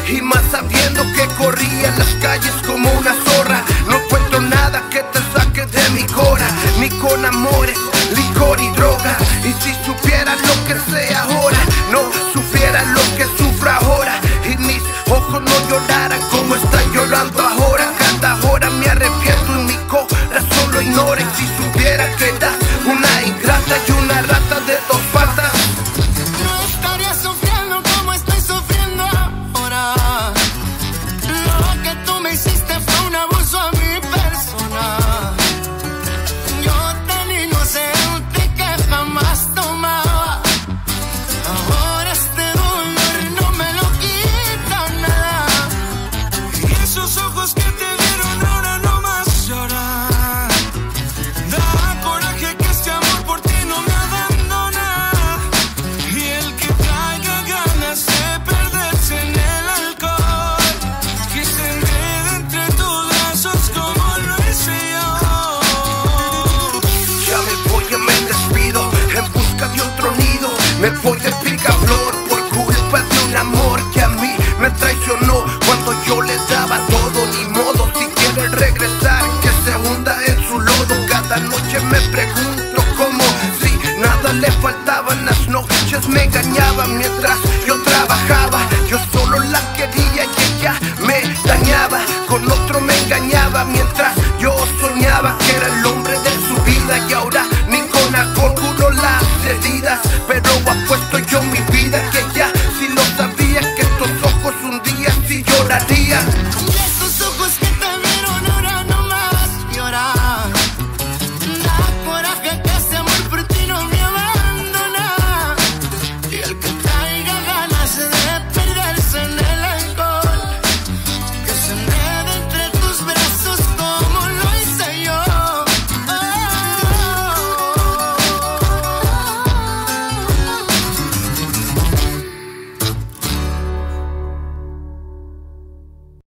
y más sabiendo que corría en las calles como una zorra. No encuentro nada que te saque de mi cora, ni con amores, licor y droga. Y si supiera lo que sé ahora, no supiera lo que sufro ahora, y mis ojos no lloraran como están llorando ahora. Cada hora me arrepiento y mi corazón lo ignora. Y si supiera que eras una ingrata y una rata de dos patas, no estaría sufriendo como estoy sufriendo ahora. Lo que tú me hiciste fue un abuso a mi persona. Yo tan inocente que jamás tomaba. Ahora este dolor no me lo quita nada. Y esos ojos que te vieron ahora no más lloran. Da coraje que este amor por ti no me abandona. Y el que traiga ganas de perderse en el alcohol, que se enrede entre tus brazos como lo hice yo. ya me voy y me despido en busca de otro nido. Me voy de picaflor por culpa de un amor que a mí me traicionó cuando yo le daba todo. Ni modo, si quiere regresar, que se hunda en su lodo. Cada noche me pregunto cómo, si nada le faltaba. En las noches me engañaba mientras yo trabajaba. Yo solo la quería y ella me dañaba. Con otro me engañaba mientras yo soñaba que era el hombre de su vida. Y ahora ni con alcohol curo las heridas, pero apuesto yo mi vida que ya si lo sabía, que estos ojos un día sí llorarían.